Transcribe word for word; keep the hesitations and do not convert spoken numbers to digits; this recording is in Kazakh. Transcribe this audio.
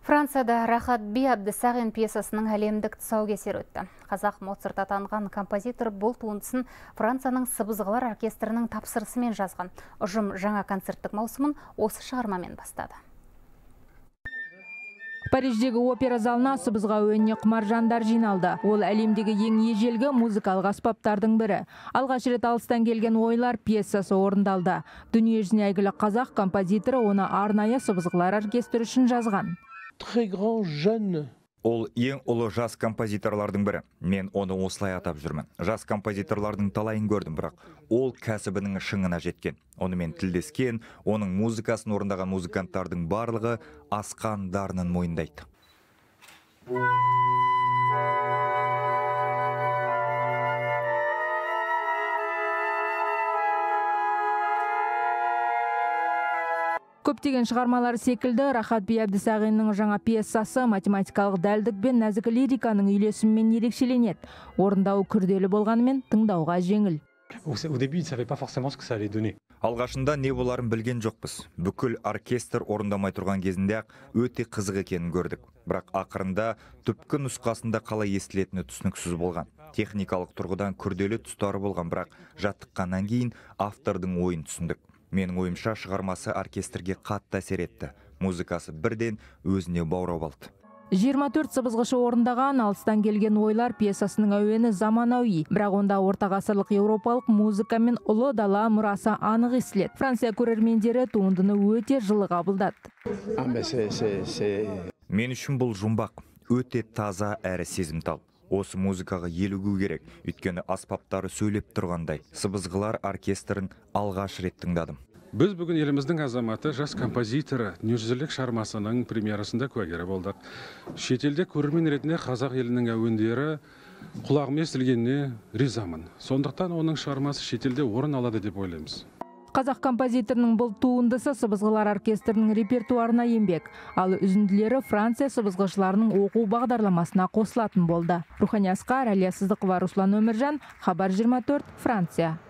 Францияда Рахат би Әбдісағин пьесасының әлемдік тұсаукесері өтті. Қазақ Моцарт атанған композитор бұл туындысын Францияның Сыбызғылар оркестрінің тапсырысымен жазған. Ұжым жаңа концерттік маусымын осы шығармамен бастады. Париждегі опера залына сыбызға әуеніне құмар жандар жиналды. Ол әлемдегі ең ежелгі музыкалық аспаптардың бірі. Алғаш рет алыстан келген ойлар пьесасы орындалды. Дүние жүзіне әйгілі қазақ композиторы оны арнайы Сыбызғылар оркестрі үшін жазған. Ол ең ұлы жас композиторлардың бірі. Мен оны осылай атап жүрмін. Жас композиторлардың талайын көрдім, бірақ ол кәсібінің шыңына жеткен. Онымен тілдескен, оның музыкасын орындаған музыканттардың барлығы асқан дарынын мойындайды. Көптеген шығармалары секілді Рахат би Әбдісағиннің жаңа пьесасы математикалық дәлдік пен нәзік лириканың үйлесімімен ерекшеленеді. Орындауы күрделі болғанымен тыңдауға жеңіл. Алғашында не боларын білген жоқпыз. Бүкіл оркестр орындамай тұрған кезінде ақ өте қызық екенін көрдік. Бірақ ақырында түпкі нұсқасында қалай естілетіні түсініксіз болған. Техникалық тұрғыдан күрделі тұстары болған, бірақ жаттыққаннан кейін автордың ойын түсіндік. Менің ойымша шығармасы оркестрге қатты әсер етті. Музыкасы бірден өзіне баурап алды. жиырма төрт сыбызғышы орындаған алыстан келген ойлар пьесасының әуені заманауи, бірақ онда орта ғасырлық еуропалық музыка мен ұлы дала мұрасы анық естіледі. Франция көрермендері туындыны өте жылы қабылдады. Мен үшін бұл жұмбақ, өте таза әрі сезімтал. Осы музыкаға елігу керек, өйткені аспаптары сөйлеп тұрғандай. Сыбызғылар оркестрін алғаш рет тыңдадым. Біз бүгін еліміздің азаматы, жас композиторы дүниежүзілік шығармасының премьерасында куәгері болдық. Шетелде көрермен ретінде қазақ елінің әуендері құлағыма естілгеніне ризамын. Сондықтан оның шығармасы шетелде орын алады деп ойлаймыз. Қазақ композиторының бұл туындысы Сыбызғылар оркестрінің репертуарына енбек, ал үзінділері Франция сыбызғышыларының оқу бағдарламасына қосылатын болды. Рухани Асқар, Әлия Сыздықова, Руслан Өміржан, Хабар жиырма төрт, Франция.